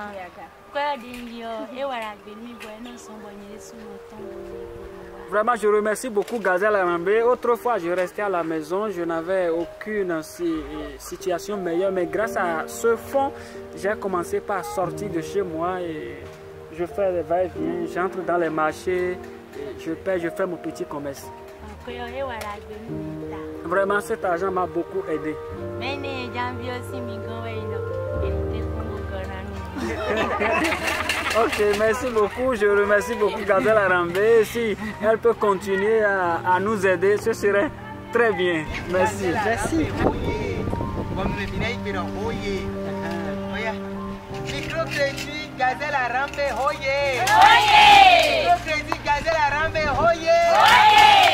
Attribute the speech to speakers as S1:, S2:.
S1: Vraiment, je remercie beaucoup Gazelle Arambé. Autrefois, je restais à la maison, je n'avais aucune situation meilleure. Mais grâce à ce fonds, j'ai commencé par sortir de chez moi et je fais des va-et-vient, j'entre dans les marchés, je paie, je fais mon petit commerce. Vraiment, cet argent m'a beaucoup aidé. Ok, merci beaucoup. Je remercie beaucoup Gazelle Arambé. Si elle peut continuer à nous aider, ce serait très bien. Merci.
S2: Merci.
S3: Microcrédit Gazelle Arambé, hoye!
S4: Hoye!
S3: Microcrédit Gazelle Arambé, hoye!
S4: Hoye!